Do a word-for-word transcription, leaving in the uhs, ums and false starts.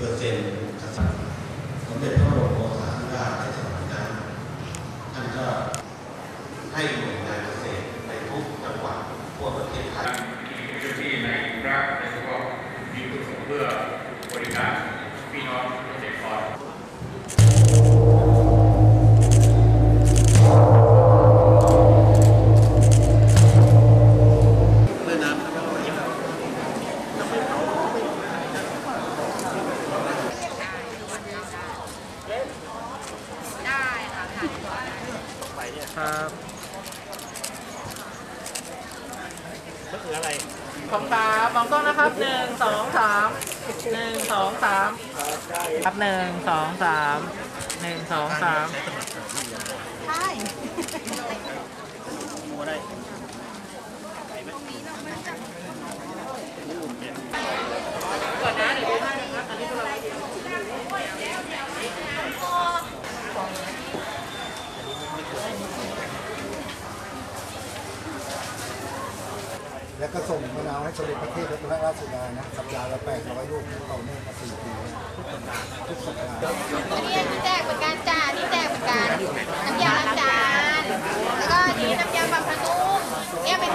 อร์เซ็นต์สมเด็จพระบรมโอรสาธิราชในสมัยนั้นท่านก็ให้หน่วยงานเกษตรในทุกจังหวัดทั่วประเทศไทยพื้นที่ในรัฐโดยเฉพาะมีจุดประสงค์เพื่อบริการพี่น้องเกษตรกรครับก็คืออะไรของตามองกล้องนะครับหนึ่งสองสามหนึ่งสองสามครับหนึ่งสองสามหนึ่งสองสามใช่โมได้ก่อนนะเดี๋ยวดูให้นะครับตอนนี้เราแล้วก็ส่งมะนาวให้สมเด็จพระเทพรัตนราชสุดานะสัปดาห์ละแปดร้อยลูกต่อเนื่องมาสี่ปีทุกสัปดาห์ทุกสัปดาห์อันนี้ที่แจกเหมือนกันจ้าที่แจกเหมือนกันน้ำยาล้างจานแล้วก็อันนี้น้ำยาปรับผ้านุ่มเนี่ยเป็น